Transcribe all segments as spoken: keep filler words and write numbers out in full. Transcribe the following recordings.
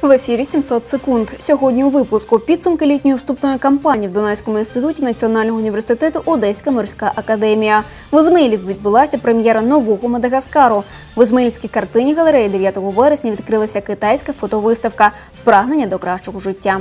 В ефірі сімсот секунд. Сьогодні у випуску підсумки літньої вступної кампанії в Дунайському інституті Національного університету Одеська морська академія. В Ізмаїлі відбулася прем'єра нового Мадагаскару. В Ізмаїльській картині галереї дев'ятого вересня відкрилася китайська фотовиставка «Прагнення до кращого життя».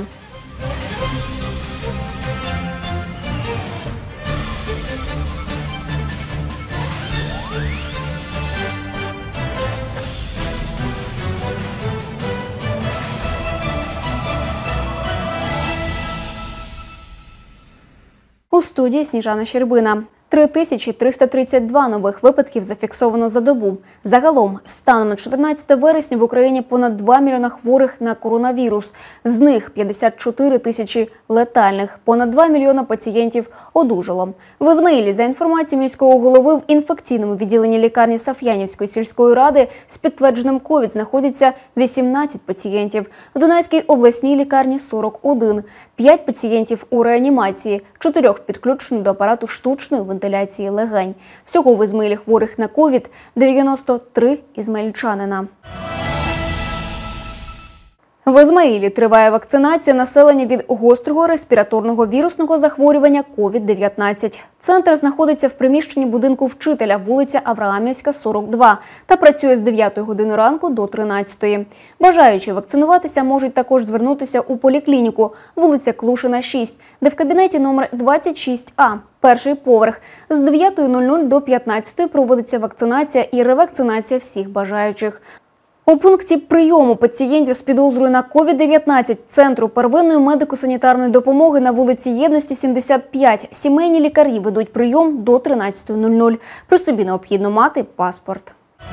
У студії Сніжана Щербина. три тисячі триста тридцять два нових випадків зафіксовано за добу. Загалом, станом на чотирнадцяте вересня в Україні понад два мільйона хворих на коронавірус. З них п'ятдесят чотири тисячі летальних. Понад два мільйона пацієнтів одужало. В Ізмаїлі, за інформацією міського голови, в інфекційному відділенні лікарні Саф'янівської сільської ради з підтвердженим ковід знаходяться вісімнадцять пацієнтів. В Дунайській обласній лікарні – сорок один. п'ять пацієнтів у реанімації, чотирьох підключено до апарату штучної вентиляції легень. Всього в Ізмаїлі хворих на ковід – дев'яносто три ізмаїльчанина. В Ізмаїлі триває вакцинація населення від гострого респіраторного вірусного захворювання ковід дев'ятнадцять. Центр знаходиться в приміщенні будинку вчителя, вулиця Авраамівська, сорок два, та працює з дев'ятої години ранку до тринадцятої. Бажаючі вакцинуватися можуть також звернутися у поліклініку, вулиця Клушина, шість, де в кабінеті номер двадцять шість А, перший поверх. З дев'ятої до п'ятнадцятої проводиться вакцинація і ревакцинація всіх бажаючих. У пункті прийому пацієнтів з підозрою на ковід дев'ятнадцять Центру первинної медико-санітарної допомоги на вулиці Єдності, сімдесят п'ять сімейні лікарі ведуть прийом до тринадцятої. При собі необхідно мати паспорт.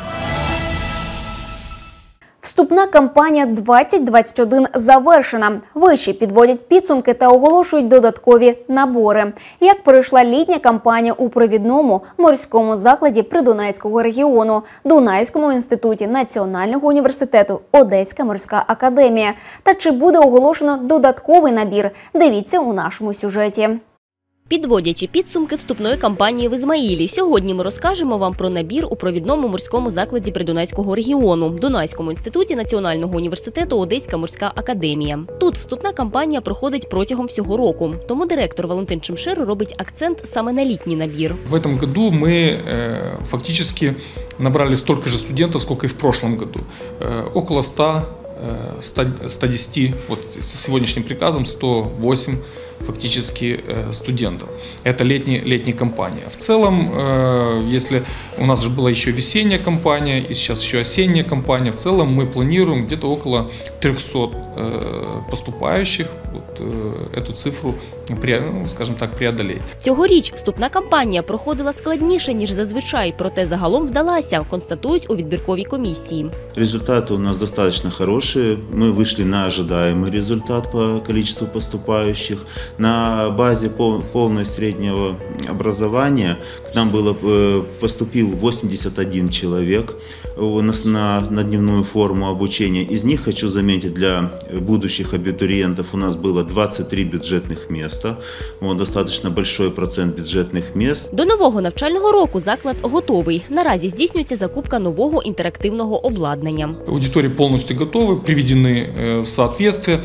Вступна кампанія двадцять двадцять один завершена. Виші підводять підсумки та оголошують додаткові набори. Як пройшла літня кампанія у провідному морському закладі Придунайського регіону – Дунайському інституті Національного університету Одеська морська академія. Та чи буде оголошено додатковий набір – дивіться у нашому сюжеті. Підводячи підсумки вступної кампанії в Ізмаїлі, сьогодні ми розкажемо вам про набір у провідному морському закладі Придунайського регіону – Дунайському інституті Національного університету Одеська морська академія. Тут вступна кампанія проходить протягом всього року, тому директор Валентин Чимшир робить акцент саме на літній набір. В этом году мы э, фактически набрали столько же студентов, сколько и в прошлом году. Э, около ста, ста десяти, вот с сегодняшним приказом сто восемь фактически студентов. Это летняя, летняя кампания. В целом, если у нас же была еще весенняя кампания и сейчас еще осенняя кампания, в целом мы планируем где-то около трехсот поступающих вот эту цифру, скажем так, преодолеть. Цьогоріч вступна кампанія проходила складніше, ніж зазвичай, проте загалом вдалася, констатують у відбірковій комісії. Результаты у нас достаточно хорошие. Мы вышли на ожидаемый результат по количеству поступающих. На базе полного среднего образования к нам было, поступил восемьдесят один человек на, на дневную форму обучения. Из них, хочу заметить, для будущих абитуриентов у нас было двадцать три бюджетных места. Вот, достаточно большой процент бюджетных мест. До нового навчального року заклад готовий. Наразі здійснюється закупка нового інтерактивного обладнання. Аудитории полностью готовы, приведены в соответствие.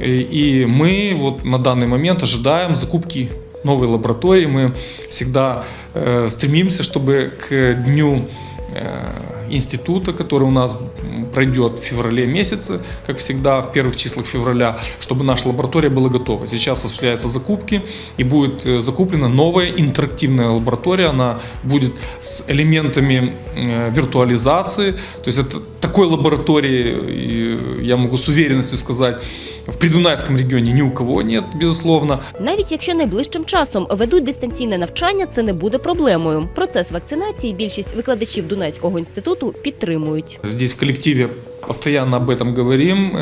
И мы вот на данный момент ожидаем закупки новой лаборатории. Мы всегда э, стремимся, чтобы к дню э, института, который у нас пройдет в феврале месяце, как всегда в первых числах февраля, чтобы наша лаборатория была готова. Сейчас осуществляются закупки и будет закуплена новая интерактивная лаборатория. Она будет с элементами э, виртуализации. То есть это такой лаборатории, я могу с уверенностью сказать, в Придунайському регіоні ні у кого нет, безусловно. Навіть якщо найближчим часом ведуть дистанційне навчання, це не буде проблемою. Процес вакцинації більшість викладачів Дунайського інституту підтримують. Здесь в коллективе постоянно об этом говорим,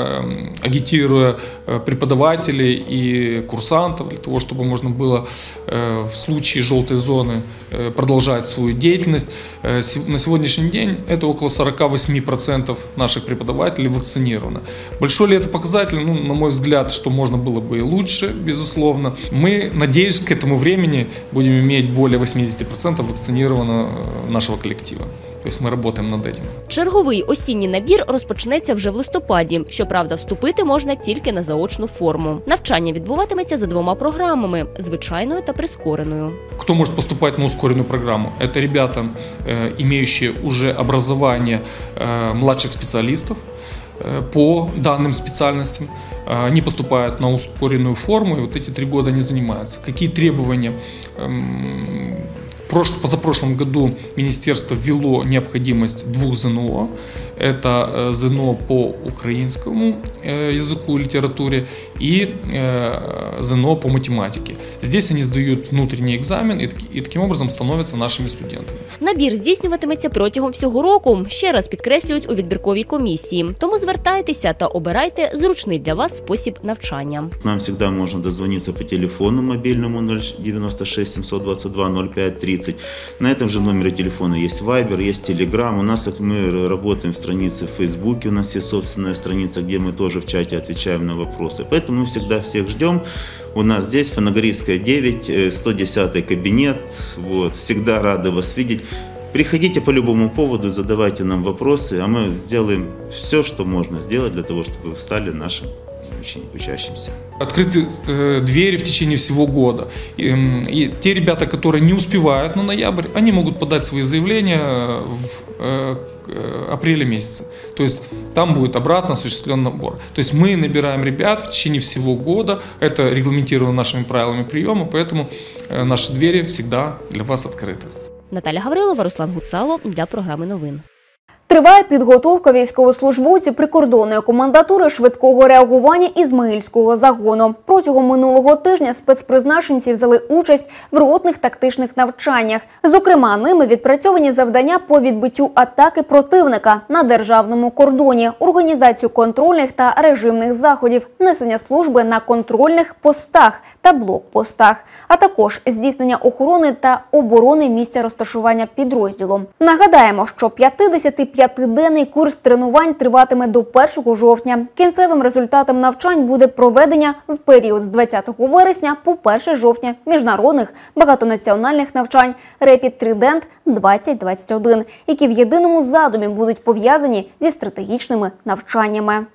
агитируя преподавателей и курсантов для того, чтобы можно было в случае желтой зоны продолжать свою деятельность. На сегодняшний день это около сорока восьми процентов наших преподавателей вакцинировано. Большой ли это показатель? Ну, на мой взгляд, что можно было бы и лучше, безусловно. Мы, надеюсь, к этому времени будем иметь более восьмидесяти процентов вакцинированного нашего коллектива. То есть мы работаем над этим. Черговий осінній набір розпочнеться вже в листопаді. Щоправда, вступити можна тільки на заочну форму. Навчання відбуватиметься за двома програмами – звичайною та прискореною. Кто может поступать на ускоренную программу? Это ребята, имеющие уже образование младших специалистов по данным специальностям. Они поступают на ускоренную форму, и вот эти три года они занимаются. Какие требования? В позапрошлом году министерство ввело необходимость двух ЗНО. Это ЗНО по украинскому языку и литературе и ЗНО по математике. Здесь они сдают внутренний экзамен и таким образом становятся нашими студентами. Набір здійснюватиметься протягом всього року. Ще раз підкреслюють у відбірковій комісії. Тому звертайтеся та обирайте зручний для вас спосіб навчання. Нам завжди можна дозвонитися по телефону мобільному нуль дев'яносто шість сімсот двадцять два нуль п'ять тридцять. На этом же номере телефона есть Viber, есть Telegram. У нас мы работаем в странице в Фейсбуке, у нас есть собственная страница, где мы тоже в чате отвечаем на вопросы. Поэтому мы всегда всех ждем. У нас здесь, Фанагорийская девять, сто десятый кабинет. Вот. Всегда рады вас видеть. Приходите по любому поводу, задавайте нам вопросы, а мы сделаем все, что можно сделать для того, чтобы вы стали нашим учащимся. Открыты двери в течение всего года. И, и те ребята, которые не успевают на ноябрь, они могут подать свои заявления в э, апреле месяце. То есть там будет обратно осуществлен набор. То есть мы набираем ребят в течение всего года. Это регламентировано нашими правилами приема, поэтому э, наши двери всегда для вас открыты. Наталя Гаврилова, Руслан Гуцало для програми новин. Триває підготовка військовослужбовців прикордонної комендатури швидкого реагування Ізмаїльського загону. Протягом минулого тижня спецпризначенці взяли участь в ротних тактичних навчаннях. Зокрема, ними відпрацьовані завдання по відбиттю атаки противника на державному кордоні, організацію контрольних та режимних заходів, несення служби на контрольних постах та блокпостах, а також здійснення охорони та оборони місця розташування підрозділу. Нагадаємо, що п'ятдесятип'ятиденний курс тренувань триватиме до першого жовтня. Кінцевим результатом навчань буде проведення в період з двадцятого вересня по перше жовтня міжнародних багатонаціональних навчань «Rapid Trident двадцять двадцять один», які в єдиному задумі будуть пов'язані зі стратегічними навчаннями.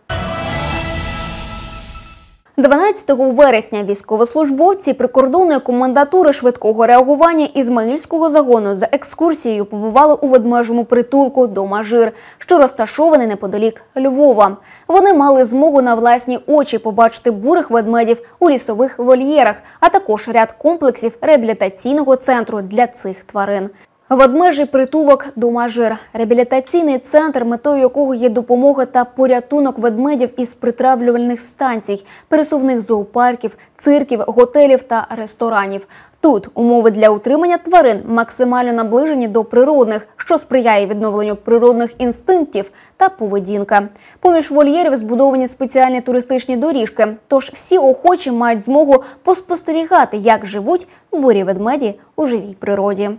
дванадцятого вересня військовослужбовці прикордонної комендатури швидкого реагування Ізмаїльського загону за екскурсією побували у ведмежому притулку «Домажир», що розташований неподалік Львова. Вони мали змогу на власні очі побачити бурих ведмедів у лісових вольєрах, а також ряд комплексів реабілітаційного центру для цих тварин. Ведмежий притулок «Домажир» – реабілітаційний центр, метою якого є допомога та порятунок ведмедів із притравлювальних станцій, пересувних зоопарків, цирків, готелів та ресторанів. Тут умови для утримання тварин максимально наближені до природних, що сприяє відновленню природних інстинктів та поведінка. Поміж вольєрів збудовані спеціальні туристичні доріжки, тож всі охочі мають змогу поспостерігати, як живуть бурі ведмеді у живій природі.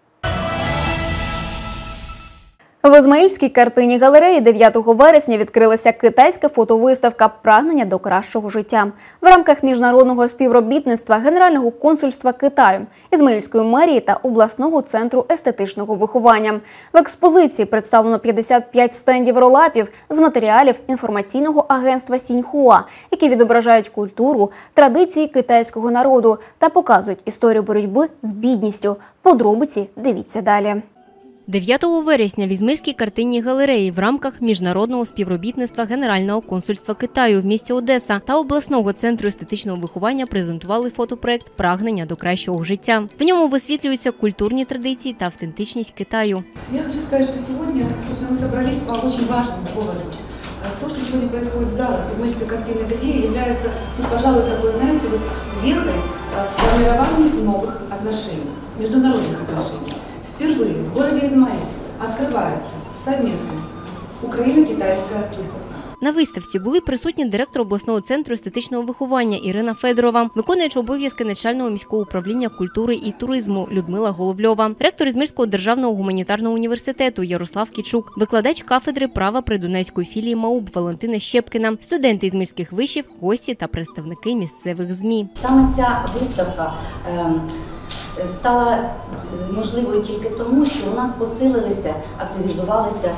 В Ізмаїльській картинній галереї дев'ятого вересня відкрилася китайська фотовиставка «Прагнення до кращого життя» в рамках міжнародного співробітництва Генерального консульства Китаю, Ізмаїльської мерії та обласного центру естетичного виховання. В експозиції представлено п'ятдесят п'ять стендів ролапів з матеріалів інформаційного агентства Сіньхуа, які відображають культуру, традиції китайського народу та показують історію боротьби з бідністю. Подробиці дивіться далі. дев'ятого вересня в Ізмаїльській картинній галереї в рамках міжнародного співробітництва Генерального консульства Китаю в місті Одеса та обласного центру естетичного виховання презентували фотопроект «Прагнення до кращого життя». В ньому висвітлюються культурні традиції та автентичність Китаю. Я хочу сказать, что сегодня, собственно, мы собрались по очень важному поводу. То, что сегодня происходит в залах Измаильской картинной галереи, является, ну, пожалуй, такой, знаете, вот вехой в формировании новых отношений, международных отношений. Впервые в городе Измаиль открывается совместно Украино-китайская выставка. На виставці були присутні директор обласного центру естетичного виховання Ірина Федорова, виконуюча обов'язки начального міського управління культури і туризму Людмила Головльова, ректор Ізмаїльського державного гуманітарного університету Ярослав Кічук, викладач кафедри права Придунайської філії МАУП Валентина Щепкіна, студенти ізмаїльських вишів, гості та представники місцевих ЗМІ. Саме ця виставка стала можливою тільки тому, що у нас посилилися, активізувалися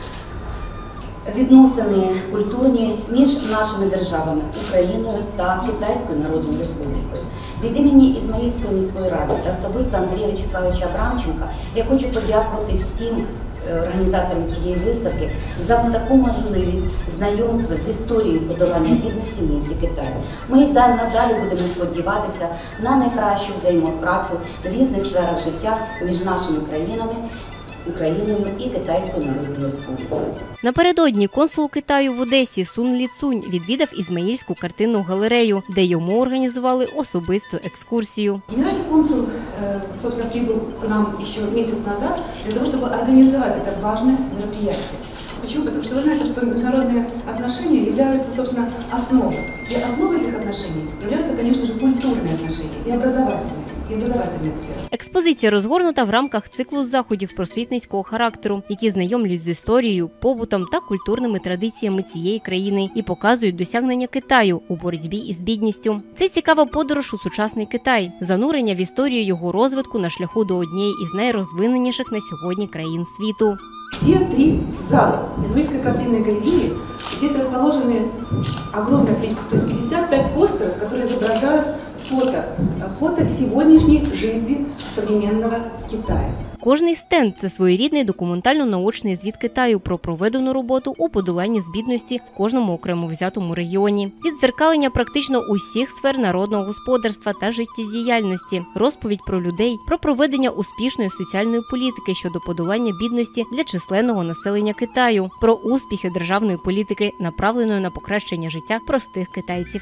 відносини культурні між нашими державами Україною та Китайською Народною Республікою. Від імені Ізмаїльської міської ради та особисто Андрія В'ячеславовича Абрамченка я хочу подякувати всім організаторам цієї виставки за таку можливість знайомства з історією подолання бідності в місті Китаю. Ми й надалі будемо сподіватися на найкращу взаємопрацю в різних сферах життя між нашими країнами, Україною і Китайською Народною Республікою. Напередодні консул Китаю в Одесі Сун Ліцунь відвідав Ізмаїльську картинну галерею, де йому організували особисту екскурсію. Генеральный консул, собственно, прибыл к нам еще месяц назад для того, чтобы организовать это важное мероприятие. Почему? Потому что вы знаете, что международные отношения являются, собственно, основой. И основой этих отношений являются, конечно же, культурные отношения и образовательные. Експозиція розгорнута в рамках циклу заходів просвітницького характеру, які знайомлять з історією, побутом та культурними традиціями цієї країни і показують досягнення Китаю у боротьбі із бідністю. Це цікава подорож у сучасний Китай, занурення в історію його розвитку на шляху до однієї із найрозвиненіших на сьогодні країн світу. Все три зала Измаильской картинной галереи, здесь расположены огромное количество, то есть пятьдесят пять постеров, которые изображают фото, фото сегодняшней жизни современного Китая. Кожний стенд – це своєрідний документально-наочний звіт Китаю про проведену роботу у подоланні з бідності в кожному окремо взятому регіоні. Віддзеркалення практично усіх сфер народного господарства та життєдіяльності, розповідь про людей, про проведення успішної соціальної політики щодо подолання бідності для численного населення Китаю, про успіхи державної політики, направленої на покращення життя простих китайців.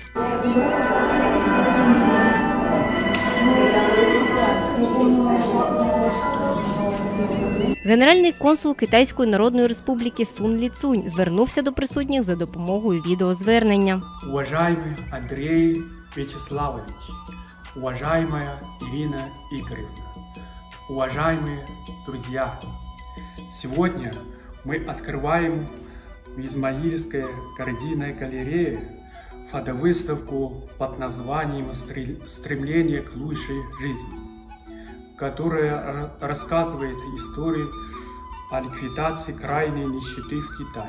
Генеральний консул Китайської Народної Республіки Сун Ліцунь звернувся до присутніх за допомогою відеозвернення. Уважаемый Андрей Вячеславович, уважаемая Ирина Игоревна, уважаемые друзья, сегодня мы открываем в Измаильской картинной галерее фотовыставку под названием «Стремление к лучшей жизни», которая рассказывает историю о ликвидации крайней нищеты в Китае.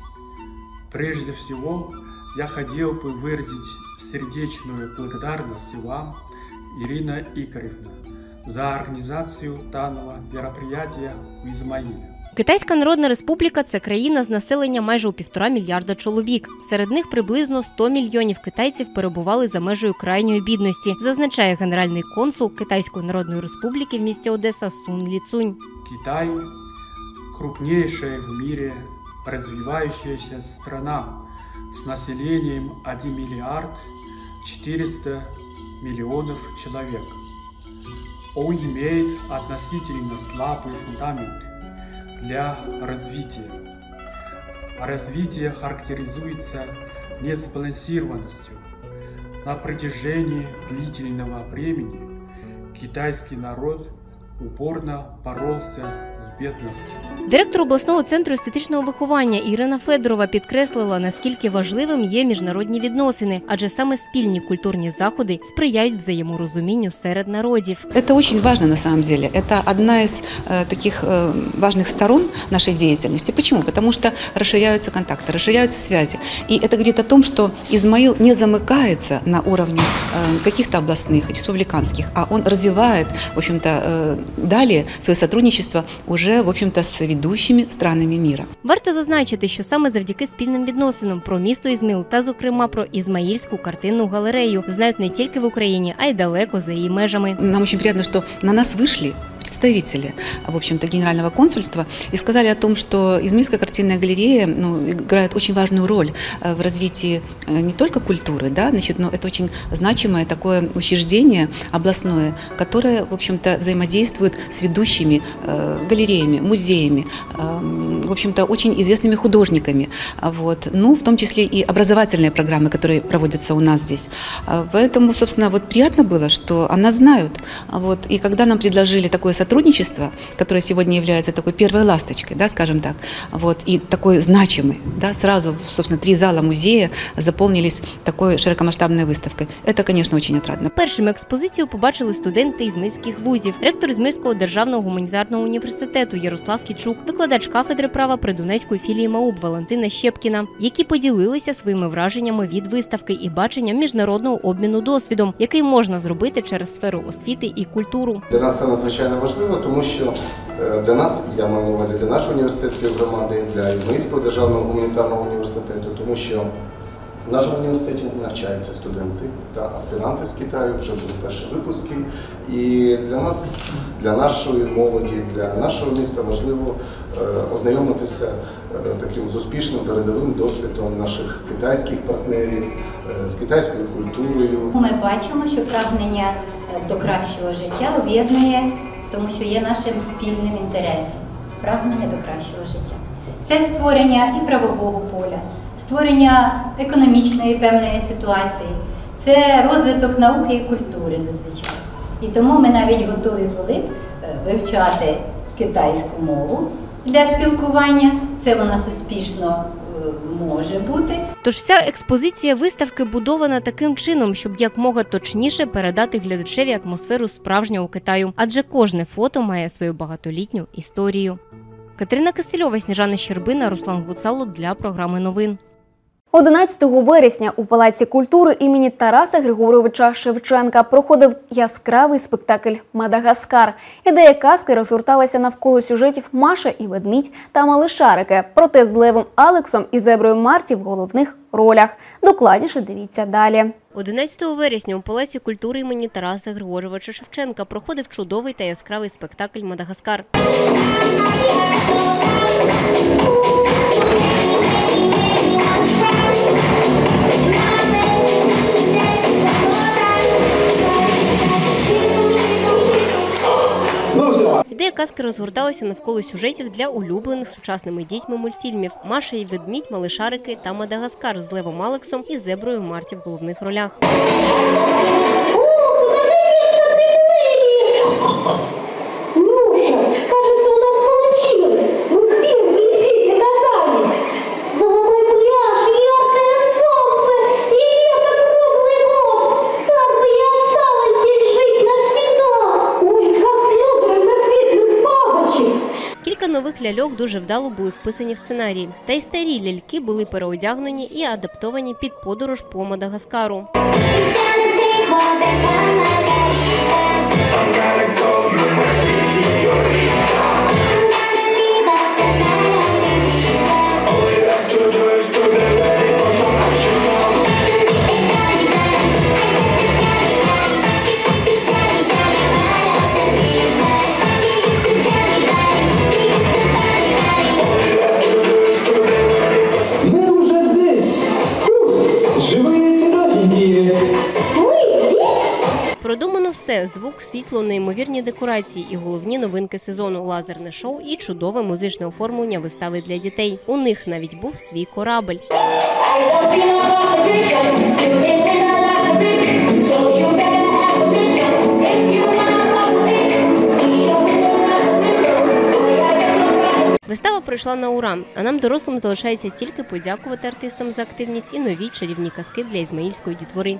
Прежде всего, я хотел бы выразить сердечную благодарность вам, Ирина Игоревна, за организацию данного мероприятия в Измаиле. Китайська Народна Республіка – це країна з населенням майже у півтора мільярда чоловік. Серед них приблизно сто мільйонів китайців перебували за межею крайньої бідності, зазначає генеральний консул Китайської Народної Республіки в місті Одеса Сун Ліцунь. Китай – крупнейшая в мире развивающаяся страна с населением один миллиард четыреста миллионов человек. Он имеет относительно слабый фундамент для развития. Развитие характеризуется несбалансированностью. На протяжении длительного времени китайский народ упорно боролся з бідністю. Директор обласного центру естетичного виховання Ірина Федорова підкреслила, наскільки важливим є міжнародні відносини, адже саме спільні культурні заходи сприяють взаєморозумінню серед народів. Это очень важно на самом деле. Это одна из э, таких э, важных сторон нашей деятельности. Почему? Потому что расширяются контакты, расширяются связи. И это говорит о том, что Измаил не замыкается на уровне э, каких-то областных, республиканских, а он развивает, в общем-то, э, далее своє сотрудничество уже, в общем-то, з ведущими странами мира. Варто зазначити, що саме завдяки спільним відносинам про місто Ізмаїл та, зокрема, про Ізмаїльську картинну галерею знають не тільки в Україні, а й далеко за її межами. Нам очень приятно, что на нас вышли представители, в общем-то, генерального консульства и сказали о том, что Измаильская картинная галерея, ну, играет очень важную роль в развитии не только культуры, да, значит, но это очень значимое такое учреждение областное, которое, в общем-то, взаимодействует с ведущими э, галереями, галереями, музеями, в общем-то, очень известными художниками, вот, ну, в том числе и образовательные программы, которые проводятся у нас здесь. Поэтому, собственно, вот приятно было, что о нас знают. Вот, и когда нам предложили такое сотрудничество, которое сегодня является такой первой ласточкой, да, скажем так, вот, и такой значимый, да, сразу, собственно, три зала музея заполнились такой широкомасштабной выставкой. Это, конечно, очень отрадно. Першими експозицію побачили студенти ізмаїльських вузів, ректор Ізмаїльського державного гуманітарного університету Ярослав Кічук, викладач кафедри права Придунайської філії МАУП Валентина Щепкіна, які поділилися своїми враженнями від виставки і баченням міжнародного обміну досвідом, який можна зробити через сферу освіти і культуру. Для нас це надзвичайно важливо, тому що для нас, я маю на увазі для нашої університетської громади, для Ізмаїльського державного гуманітарного університету, тому що в нашому університеті навчаються студенти та аспіранти з Китаю, вже були перші випуски. І для нас, для нашої молоді, для нашого міста важливо ознайомитися таким з успішним передовим досвідом наших китайських партнерів, з китайською культурою. Ми бачимо, що прагнення до кращого життя об'єднує, тому що є нашим спільним інтересом. Прагнення до кращого життя. Це створення і правового поля, створення економічної певної ситуації, це розвиток науки і культури зазвичай. І тому ми навіть готові були вивчати китайську мову для спілкування. Це у нас успішно може бути. Тож вся експозиція виставки будована таким чином, щоб якмога точніше передати глядачеві атмосферу справжнього Китаю, адже кожне фото має свою багатолітню історію. Катерина Кисельова, Сніжана Щербина, Руслан Гуцало для програми новин. одинадцятого вересня у Палаці культури імені Тараса Григоровича Шевченка проходив яскравий спектакль «Мадагаскар». Ідея казки розгорталася навколо сюжетів «Маша і ведмідь» та «Малишарики». Проте з Левом Алексом і Зеброю Марті в головних ролях. Докладніше дивіться далі. одинадцятого вересня у Палаці культури імені Тараса Григоровича Шевченка проходив чудовий та яскравий спектакль «Мадагаскар». Ідея казки розгорталася навколо сюжетів для улюблених сучасними дітьми мультфільмів «Маша і ведмідь», «Малишарики» та «Мадагаскар» з Левом Алексом і Зеброю Марті в головних ролях. Нових ляльок дуже вдало були вписані в сценарій. Та й старі ляльки були переодягнені і адаптовані під подорож по Мадагаскару. Продумано все – звук, світло, неймовірні декорації і головні новинки сезону – лазерне шоу і чудове музичне оформлення вистави для дітей. У них навіть був свій корабль. Вистава пройшла на ура, а нам, дорослим, залишається тільки подякувати артистам за активність і нові чарівні казки для ізмаїльської дітвори.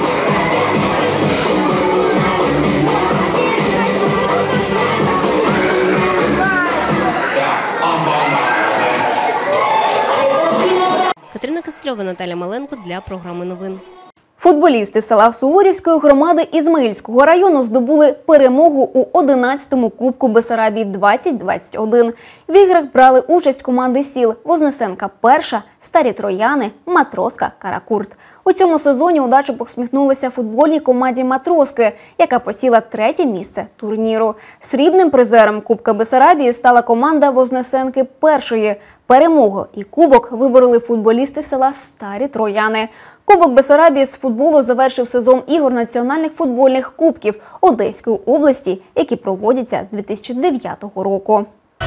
Катерина Кисельова, Наталя Маленко для програми новин. Футболісти села Суворівської громади Ізмаїльського району здобули перемогу у одинадцятому Кубку Бессарабії двадцять двадцять один. В іграх брали участь команди сіл Вознесенка перша, Старі Трояни, Матроска, Каракурт. У цьому сезоні удача посміхнулася футбольній команді Матроски, яка посіла третє місце турніру. Срібним призером Кубка Бессарабії стала команда Вознесенки першої. Перемогу і кубок вибороли футболісти села Старі Трояни. Кубок Бессарабії з футболу завершив сезон ігор національних футбольних кубків Одеської області, які проводяться з дві тисячі дев'ятого року.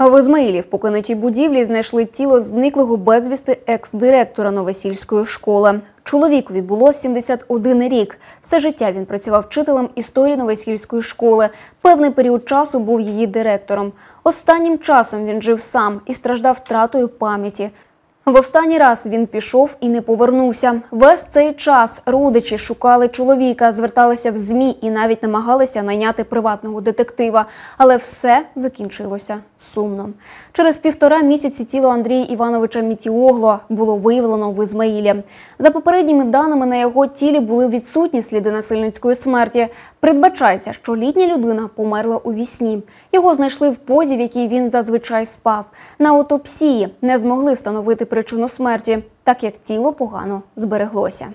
В Ізмаїлі в покинутій будівлі знайшли тіло зниклого безвісти екс-директора Новосільської школи. Чоловікові було сімдесят один рік. Все життя він працював вчителем історії Новосільської школи. Певний період часу був її директором. Останнім часом він жив сам і страждав втратою пам'яті. В останній раз він пішов і не повернувся. Весь цей час родичі шукали чоловіка, зверталися в ЗМІ і навіть намагалися найняти приватного детектива. Але все закінчилося сумно. Через півтора місяці тіло Андрія Івановича Мітіогло було виявлено в Ізмаїлі. За попередніми даними, на його тілі були відсутні сліди насильницької смерті. Передбачається, що літня людина померла у вісні. Його знайшли в позі, в якій він зазвичай спав. На аутопсії не змогли встановити причину смерті, так як тіло погано збереглося.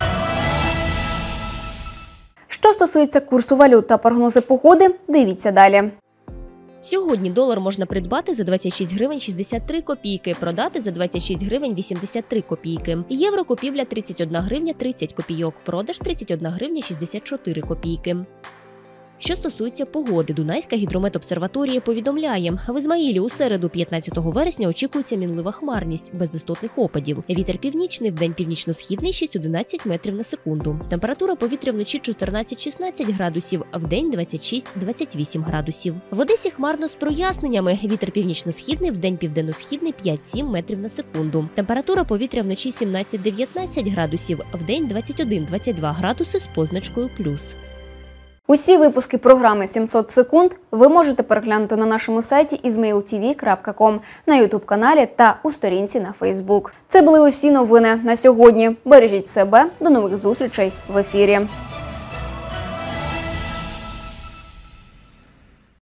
Що стосується курсу валют та прогнози погоди, дивіться далі. Сьогодні долар можна придбати за двадцять шість гривень шістдесят три копійки, продати за двадцять шість гривень вісімдесят три копійки. Євро купівля тридцять одна гривня тридцять копійок, продаж тридцять одна гривня шістдесят чотири копійки. Що стосується погоди, Дунайська гідрометобсерваторія повідомляє, в Ізмаїлі у середу п'ятнадцятого вересня очікується мінлива хмарність, без істотних опадів. Вітер північний, вдень північно-східний шість одинадцять метрів на секунду. Температура повітря вночі чотирнадцять шістнадцять градусів, а вдень двадцять шість двадцять вісім градусів. В Одесі хмарно з проясненнями. Вітер північно-східний, вдень південно-східний п'ять сім метрів на секунду. Температура повітря вночі сімнадцять дев'ятнадцять градусів, а вдень двадцять один двадцять два градуси з позначкою плюс. Усі випуски програми сімсот секунд ви можете переглянути на нашому сайті ізмейл ті ві крапка ком, на ютуб-каналі та у сторінці на Фейсбук. Це були усі новини на сьогодні. Бережіть себе, до нових зустрічей в ефірі.